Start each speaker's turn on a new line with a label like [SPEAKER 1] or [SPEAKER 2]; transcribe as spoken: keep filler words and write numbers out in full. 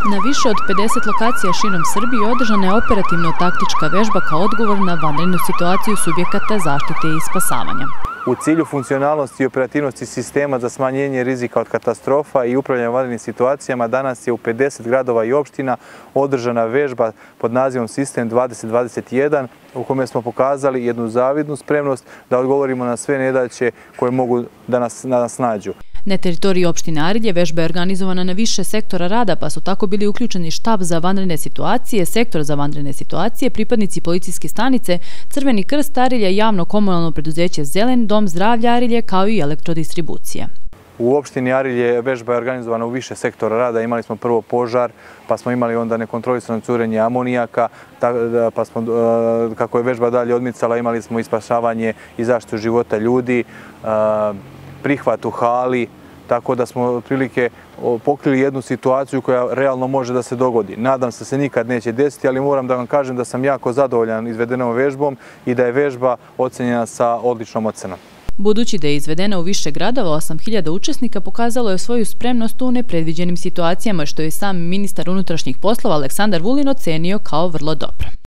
[SPEAKER 1] Na više od pedeset lokacija širom Srbije održana je operativno-taktička vežba kao odgovor na vanrednu situaciju subjekata zaštite i spasavanja.
[SPEAKER 2] U cilju funkcionalnosti i operativnosti sistema za smanjenje rizika od katastrofa i upravljanja vanrednim situacijama danas je u pedeset gradova i opština održana vežba pod nazivom Sistem dvadeset dvadeset jedan u kome smo pokazali jednu zavidnu spremnost da odgovorimo na sve nedaće koje mogu da nas, da nas nađu.
[SPEAKER 1] Na teritoriji opštine Arilje vežba je organizovana na više sektora rada, pa su tako bili uključeni štab za vanredne situacije, sektor za vanredne situacije, pripadnici policijske stanice, Crveni krst Arilje, javno komunalno preduzeće Zelen, Dom zdravlja Arilje, kao i elektrodistribucija.
[SPEAKER 2] U opštini Arilje vežba je organizovana u više sektora rada. Imali smo prvo požar, pa smo imali onda nekontrolisano curenje amonijaka, pa smo, kako je vežba dalje odmicala, imali smo i spašavanje i zaštitu života ljudi, prihvat u hali, tako da smo otprilike pokrili jednu situaciju koja realno može da se dogodi. Nadam se da se nikad neće desiti, ali moram da vam kažem da sam jako zadovoljan izvedenom vežbom i da je vežba ocenjena sa odličnom ocenom.
[SPEAKER 1] Budući da je izvedena u više gradova, osam hiljada učesnika pokazalo je svoju spremnost u nepredviđenim situacijama, što je sam ministar unutrašnjih poslova Aleksandar Vulin ocenio kao vrlo dobro.